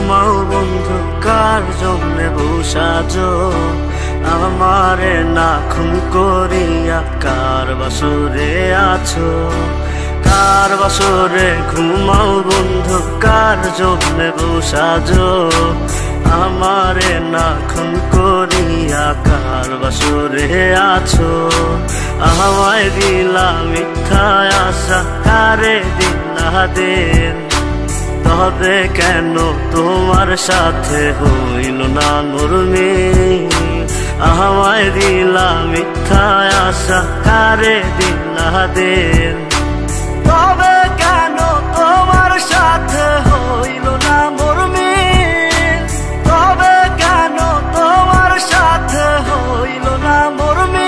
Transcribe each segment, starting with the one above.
ঘুমাও বন্ধু, কার জন্যে বসাজো আমারে না খুন করিয়া? কার বাসরে আছো, কার বাসরে? ঘুমাও বন্ধু, কার জন্যে বসাজো আমারে না খুন করিয়া? কার বাসরে আছো? আমায় দিলা মিথ্যা আশা, কারে দিলা দিন? তবে কেন তোমার সাথে হইল না নরমিল? আমায় দিলা মিথ্যা আশা, কারে দিলা দিন? তবে কেন তোমার সাথে হইল না নরমিল? তবে কেন তোমার সাথে হইল না নরমিল?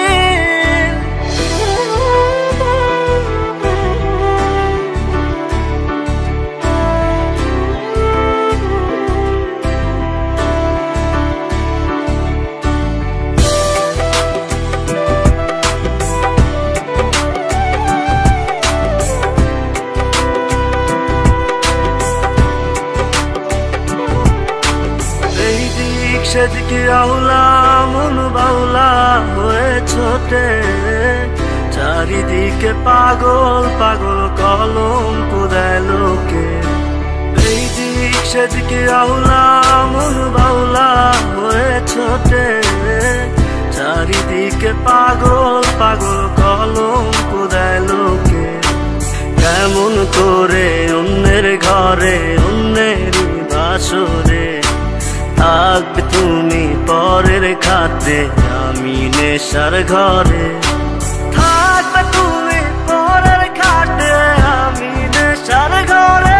সেদিকে আউলা মন বাউলা হয়ে ছোটে, চারিদিকে পাগল পাগল কলঙ্ক দেয় লোকে। এই দিক সেদিকে আউলা মন বাউলা হয়ে ছোটে, চারিদিকে পাগল পাগল কলঙ্ক দেয় লোকে। কেমন করে অন্যের ঘরে অন্যেরই বাসরে থাকবে তুমি পরের খাতে? আমি নেশার ঘরে থাকবে তুমি পরের খাতে, আমি নেশার ঘরে।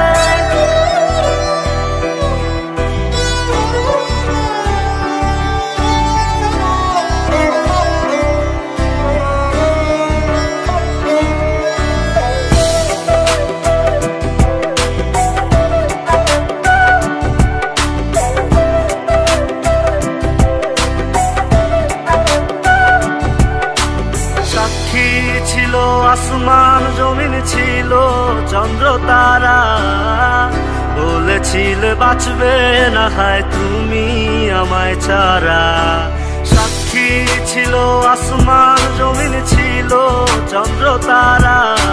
ছিল আসমান জমিন, ছিল চন্দ্র তারা, বলেছিলে বাঁচবে না হয় তুমি আমায় ছাড়া। সাক্ষী ছিল আসমান জমিন, ছিল চন্দ্র তারা,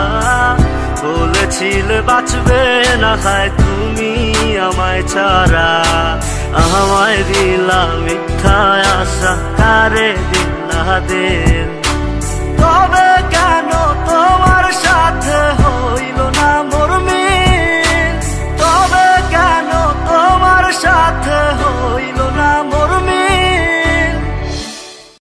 বলেছিলে বাঁচবে না হয় তুমি আমায় ছাড়া। আমায় দিলা মিথ্যা আশা, কারে দিলা দিন? তবে